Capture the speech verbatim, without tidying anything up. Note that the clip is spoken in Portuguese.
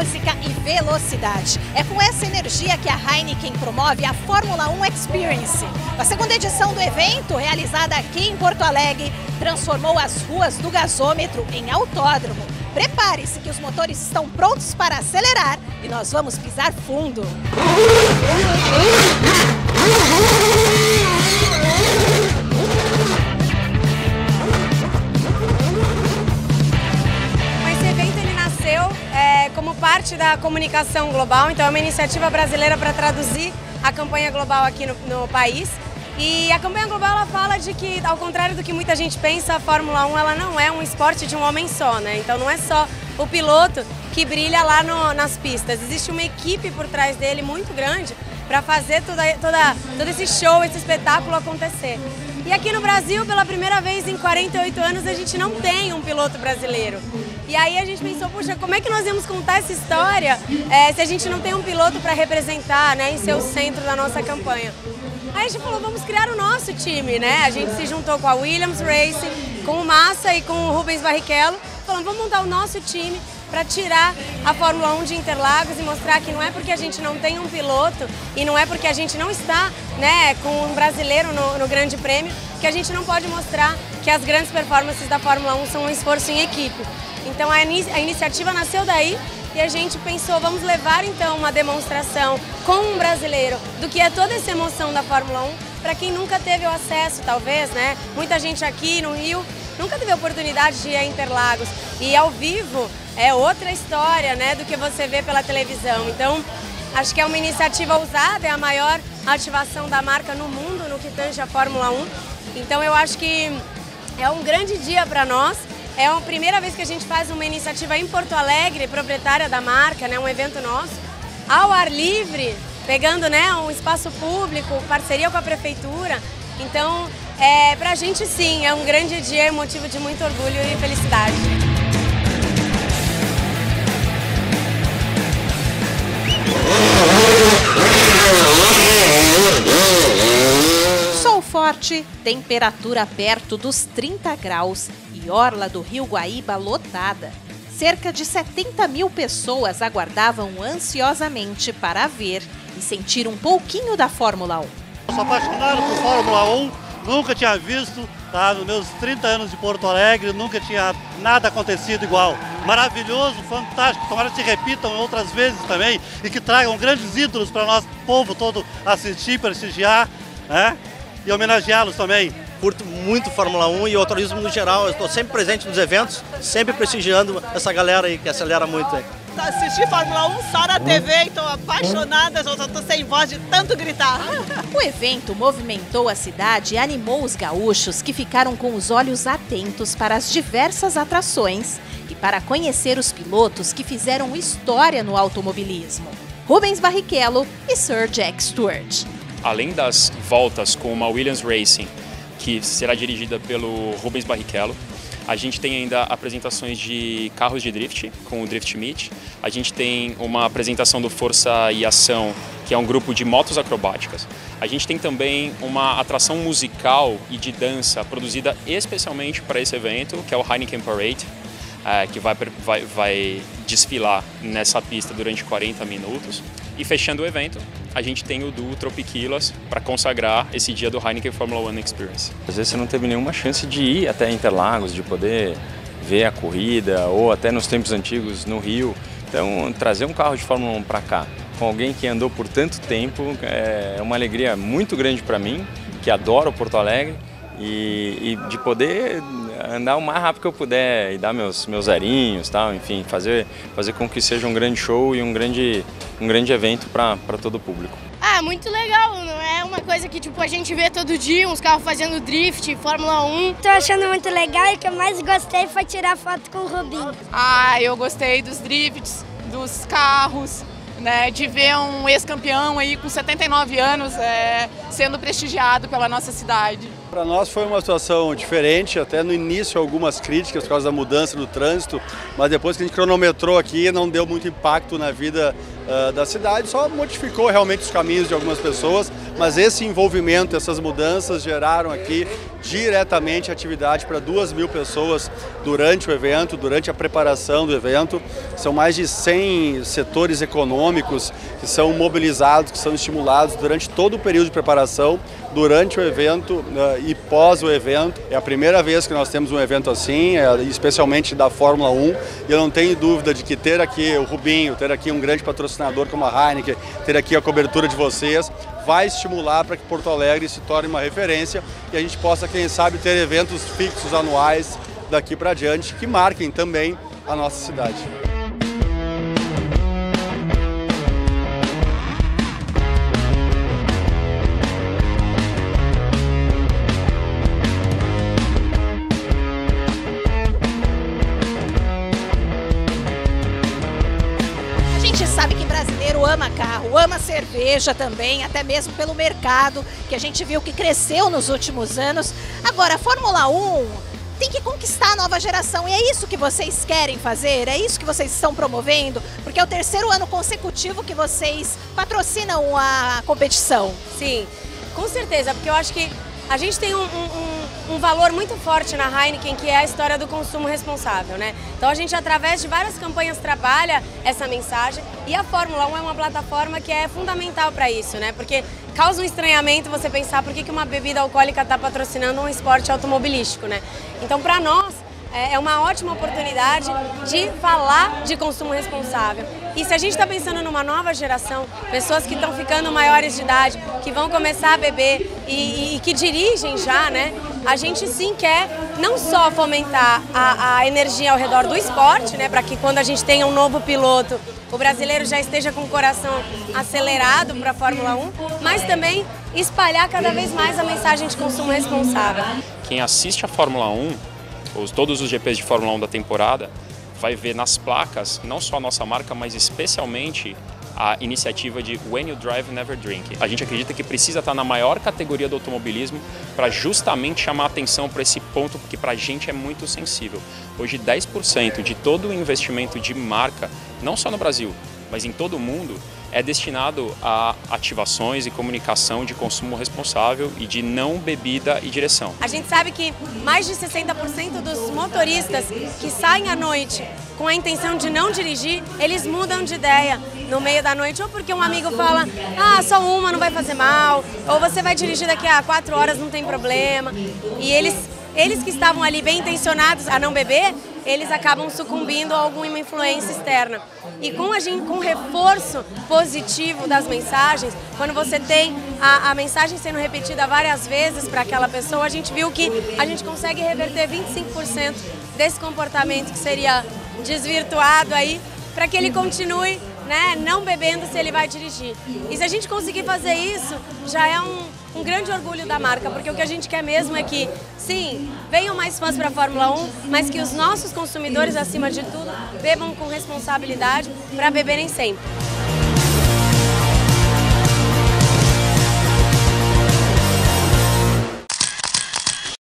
música e velocidade. É com essa energia que a Heineken promove a Fórmula um Experience. A segunda edição do evento, realizada aqui em Porto Alegre, transformou as ruas do gasômetro em autódromo. Prepare-se que os motores estão prontos para acelerar e nós vamos pisar fundo. É, como parte da comunicação global, então é uma iniciativa brasileira para traduzir a campanha global aqui no, no país. E a campanha global ela fala de que, ao contrário do que muita gente pensa, a Fórmula um ela não é um esporte de um homem só, né? Então não é só o piloto que brilha lá no, nas pistas, existe uma equipe por trás dele muito grande para fazer toda, toda, todo esse show, esse espetáculo acontecer. E aqui no Brasil, pela primeira vez em quarenta e oito anos, a gente não tem um piloto brasileiro. E aí a gente pensou, puxa, como é que nós íamos contar essa história é, se a gente não tem um piloto para representar, né, e ser o centro da nossa campanha? Aí a gente falou, vamos criar o nosso time, né? A gente se juntou com a Williams Racing, com o Massa e com o Rubens Barrichello, falando, vamos montar o nosso time para tirar a Fórmula um de Interlagos e mostrar que não é porque a gente não tem um piloto e não é porque a gente não está, né, com um brasileiro no, no Grande Prêmio que a gente não pode mostrar que as grandes performances da Fórmula um são um esforço em equipe. Então a, in a iniciativa nasceu daí e a gente pensou, vamos levar então uma demonstração com um brasileiro do que é toda essa emoção da Fórmula um para quem nunca teve o acesso, talvez, né? Muita gente aqui no Rio nunca teve a oportunidade de ir a Interlagos e ao vivo é outra história, né, do que você vê pela televisão. Então, acho que é uma iniciativa ousada, é a maior ativação da marca no mundo no que tange a Fórmula um. Então, eu acho que é um grande dia para nós. É a primeira vez que a gente faz uma iniciativa em Porto Alegre, proprietária da marca, né, um evento nosso, ao ar livre, pegando, né, um espaço público, parceria com a prefeitura. Então, é, pra gente sim, é um grande dia, é motivo de muito orgulho e felicidade. Sol forte, temperatura perto dos trinta graus e orla do Rio Guaíba lotada. Cerca de setenta mil pessoas aguardavam ansiosamente para ver e sentir um pouquinho da Fórmula um. Eu sou apaixonado por Fórmula um, nunca tinha visto, tá? Nos meus trinta anos de Porto Alegre, nunca tinha nada acontecido igual. Maravilhoso, fantástico, tomara que se repitam outras vezes também e que tragam grandes ídolos para o nosso povo todo assistir, prestigiar, né? E homenageá-los também. Curto muito Fórmula um e o automobilismo no geral, eu estou sempre presente nos eventos, sempre prestigiando essa galera aí que acelera muito aí. Assisti Fórmula um só na T V, estou apaixonada, já estou sem voz de tanto gritar. O evento movimentou a cidade e animou os gaúchos que ficaram com os olhos atentos para as diversas atrações e para conhecer os pilotos que fizeram história no automobilismo. Rubens Barrichello e Sir Jack Stewart. Além das voltas com uma Williams Racing, que será dirigida pelo Rubens Barrichello, a gente tem ainda apresentações de carros de drift, com o Drift Meet. A gente tem uma apresentação do Força e Ação, que é um grupo de motos acrobáticas. A gente tem também uma atração musical e de dança produzida especialmente para esse evento, que é o Heineken Parade, que vai, vai, vai desfilar nessa pista durante quarenta minutos. E fechando o evento, a gente tem o duo Tropiquilas para consagrar esse dia do Heineken Formula um Experience. Às vezes você não teve nenhuma chance de ir até Interlagos, de poder ver a corrida, ou até nos tempos antigos no Rio. Então, trazer um carro de Fórmula um para cá, com alguém que andou por tanto tempo, é uma alegria muito grande para mim, que adoro Porto Alegre, e, e de poder andar o mais rápido que eu puder e dar meus, meus zerinhos, tal, enfim, fazer, fazer com que seja um grande show e um grande, um grande evento para todo o público. Ah, muito legal, não é uma coisa que tipo, a gente vê todo dia, uns carros fazendo drift, Fórmula um. Tô achando muito legal e o que eu mais gostei foi tirar foto com o Rubinho. Ah, eu gostei dos drifts, dos carros, né, de ver um ex-campeão aí com setenta e nove anos é, sendo prestigiado pela nossa cidade. para nós foi uma situação diferente, até no início algumas críticas por causa da mudança do trânsito, mas depois que a gente cronometrou aqui não deu muito impacto na vida uh, da cidade, só modificou realmente os caminhos de algumas pessoas, mas esse envolvimento, essas mudanças geraram aqui diretamente atividade para duas mil pessoas durante o evento, durante a preparação do evento. São mais de cem setores econômicos que são mobilizados, que são estimulados durante todo o período de preparação, durante o evento uh, e pós o evento. É a primeira vez que nós temos um evento assim, é, especialmente da Fórmula um, e eu não tenho dúvida de que ter aqui o Rubinho, ter aqui um grande patrocinador como a Heineken, ter aqui a cobertura de vocês, vai estimular para que Porto Alegre se torne uma referência e a gente possa, quem sabe, ter eventos fixos anuais daqui para diante que marquem também a nossa cidade. Sabe que brasileiro ama carro, ama cerveja também, até mesmo pelo mercado, que a gente viu que cresceu nos últimos anos. Agora, a Fórmula um tem que conquistar a nova geração e é isso que vocês querem fazer? É isso que vocês estão promovendo? Porque é o terceiro ano consecutivo que vocês patrocinam a competição. Sim, com certeza, porque eu acho que a gente tem um, um, um valor muito forte na Heineken, que é a história do consumo responsável, né? Então a gente, através de várias campanhas, trabalha essa mensagem e a Fórmula um é uma plataforma que é fundamental para isso, né? Porque causa um estranhamento você pensar por que que uma bebida alcoólica está patrocinando um esporte automobilístico, né? Então, para nós, é uma ótima oportunidade de falar de consumo responsável. E se a gente está pensando numa nova geração, pessoas que estão ficando maiores de idade, que vão começar a beber e, e, e que dirigem já, né? A gente sim quer não só fomentar a, a energia ao redor do esporte, né? Para que quando a gente tenha um novo piloto, o brasileiro já esteja com o coração acelerado para a Fórmula um, mas também espalhar cada vez mais a mensagem de consumo responsável. Quem assiste a Fórmula um, Os, todos os G Ps de Fórmula um da temporada, vai ver nas placas, não só a nossa marca, mas especialmente a iniciativa de When You Drive, Never Drink. A gente acredita que precisa estar na maior categoria do automobilismo para justamente chamar a atenção para esse ponto que para a gente é muito sensível. Hoje dez por cento de todo o investimento de marca, não só no Brasil, mas em todo o mundo, é destinado a ativações e comunicação de consumo responsável e de não bebida e direção. A gente sabe que mais de sessenta por cento dos motoristas que saem à noite com a intenção de não dirigir, eles mudam de ideia no meio da noite, ou porque um amigo fala, ah, só uma não vai fazer mal, ou você vai dirigir daqui a quatro horas, não tem problema. E eles, eles que estavam ali bem intencionados a não beber, eles acabam sucumbindo a alguma influência externa. E com, a gente, com o reforço positivo das mensagens, quando você tem a, a mensagem sendo repetida várias vezes para aquela pessoa, a gente viu que a gente consegue reverter vinte e cinco por cento desse comportamento que seria desvirtuado aí, para que ele continue, né, não bebendo se ele vai dirigir. E se a gente conseguir fazer isso, já é um, um grande orgulho da marca, porque o que a gente quer mesmo é que, sim, venham mais fãs para a Fórmula um, mas que os nossos consumidores, acima de tudo, bebam com responsabilidade para beberem sempre.